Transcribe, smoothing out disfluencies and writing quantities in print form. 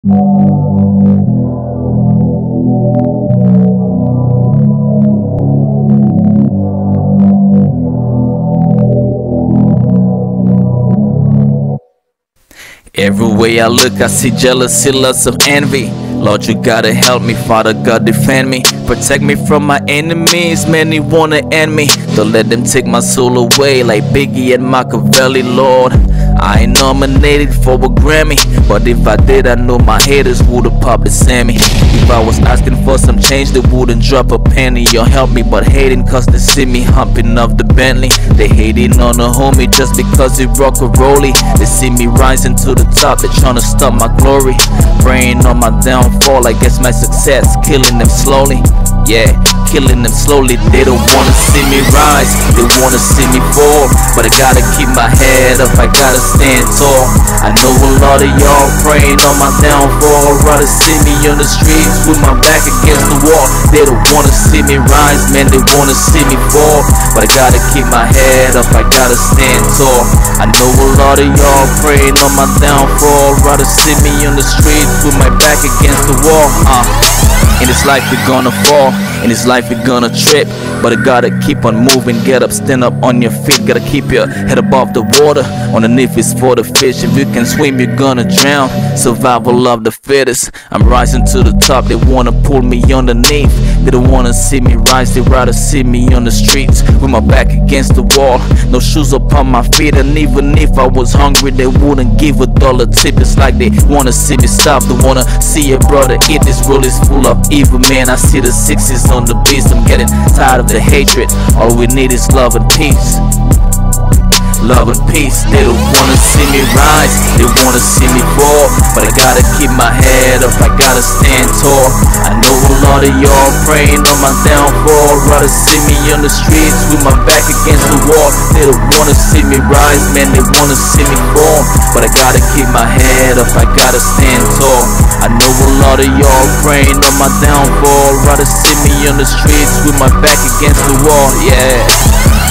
Every way I look, I see jealousy, lots of envy. Lord, you gotta help me, Father God, defend me. Protect me from my enemies, many wanna end me. Don't let them take my soul away like Biggie and Macaveli, Lord. I ain't nominated for a Grammy, but if I did, I know my haters would've probably sent me. If I was asking for some change, they wouldn't drop a penny or help me, but hating cause they see me humping off the Bentley. They hating on a homie just because he rock a rollie. They see me rising to the top, they tryna stop my glory. Praying on my downfall, I guess my success killing them slowly. Yeah, killing them slowly. They don't wanna see me rise, they wanna see me fall, but I gotta keep my head up, I gotta stand tall. I know a lot of y'all praying on my downfall, rather see me on the streets with my back against the wall. They don't wanna see me rise, man, they wanna see me fall, but I gotta keep my head up, I gotta stand tall. I know a lot of y'all praying on my downfall, rather see me on the streets with my back against the wall. In this life you're gonna fall, in this life you're gonna trip, but I gotta keep on moving, get up, stand up on your feet. Gotta keep your head above the water, underneath is for the fish. If you can swim you're gonna drown, survival of the fittest. I'm rising to the top, they wanna pull me underneath. They don't wanna see me rise, they rather see me on the streets with my back against the wall, no shoes upon my feet. And even if I was hungry, they wouldn't give $1 tip. It's like they wanna see me stop, they wanna see a brother eat. This world is full of evil, man. I see the sixes on the beast. I'm getting tired of the hatred, all we need is love and peace. Love and peace. They don't wanna see me rise, they wanna see me fall, but I gotta keep my head up, I gotta stand tall. I know a lot of y'all praying on my downfall, rather see me on the streets with my back against the wall. They don't wanna see me rise, man, they wanna see me fall, but I gotta keep my head up, I gotta stand tall. I know a lot of y'all praying on my downfall, rather see me on the streets with my back against the wall. Yeah.